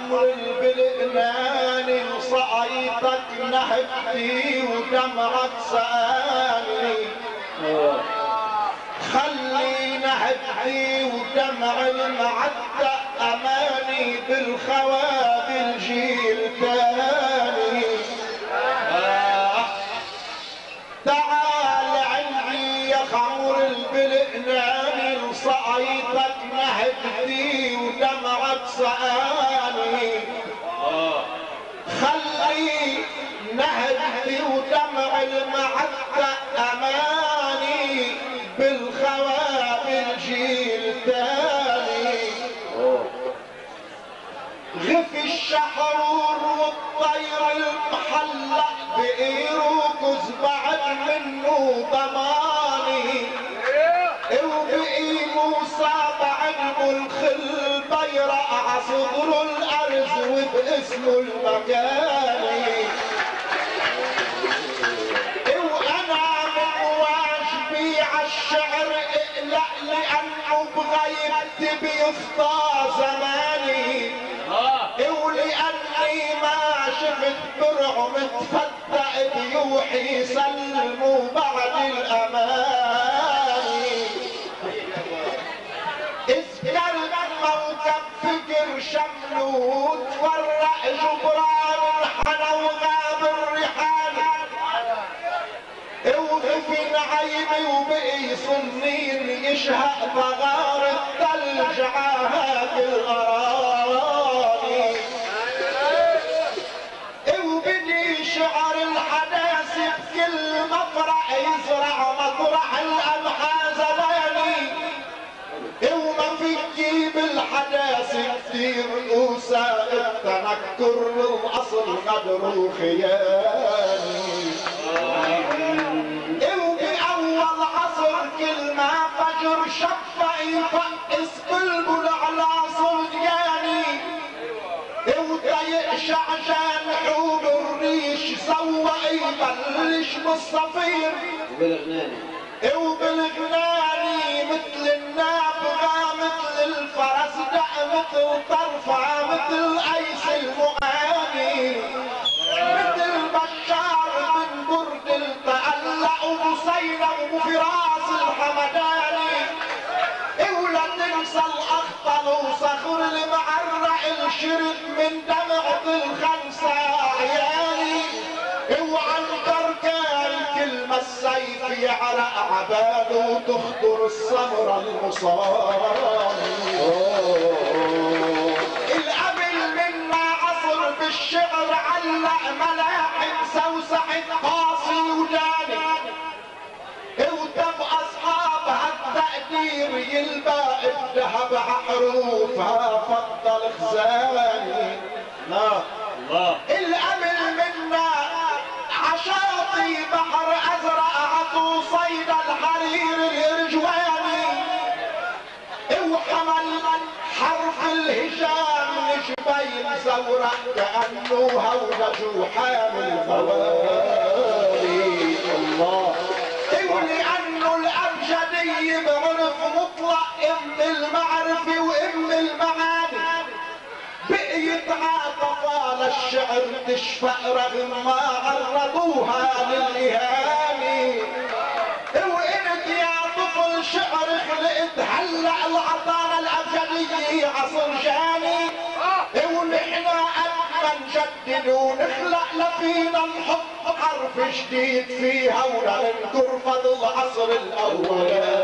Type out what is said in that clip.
خمر بالإنان صعيتك نهبتي ودمعك سألني خلي نهبتي ودمع المعدة أماني بالخواب الجيل تاني تعال عندي يا خمر بالإنان صعيتك نهبتي ودمعك سألني خلي نهبتي ودمع المعدة أماني بالخواب الجيل تاني غف الشحرور والطير المحلق بإيروكس بعد منه ضماني وبقي موسى بعد بالخل بيرق صدر الأرز وباسمه المكاني وانا من واجبي عالشعر اقلق لانه بغيبتي بيفضى زماني ولاني ما شفت برع متفتق بيوحي سلموا بعد الاماني اذكر موكب فكر شملو تفرق جبران الحنا وغاب الريحان وغفن عيني وبقي صنين يشهق بغار الثلج عهاد الغراني وبدي شعر الحداث بكل مفرح يزرع مطرح الأمحى زماني وما في تجيب الحداث كتير وسائل تنكر الأصل غدر وخياني وبأول عصر كل ما فجر شفق يفقس قلبه على صلجاني وضيق شعشان حوب الريش سوى يبلش بالصفير وبالغناني مثل النابغة مثل الفرس دق مثل طرفة مثل أيس المعاني مثل بشار بن برد التألق وبصيلة وفراس الحمداني ولا تنسى الأخطل وصخر المعرق الشرد من دمعة الخنسة عيالي وعنبر كان كلمة السيف يعرق عباده وتخطر السمرة المصاني القبل منا عصر بالشعر علق ملاحم سوسحت قاصي وداني وتم أصحابها التقدير يلبق الذهب عحروفها فضل خزاني الله الأمل منا عشاطي بحر أزرق عطو صيد الحرير الإرجواني وحمل حرف الهجام نشبين زورق كأنه هودج حامل موالي الله ولأنه الأبجدي بعرف مطلق ام المعرفة وام المعاني بقيت عاطفة للشعر تشفق رغم ما عرضوها للإهانة وقلت يا طفل شعر خلقت هلأ العطانة الأبجدية عصر جاني ونحنا قد نجدد ونخلق لفينا نحط حرف جديد فيها وننكر فضل العصر الأولاني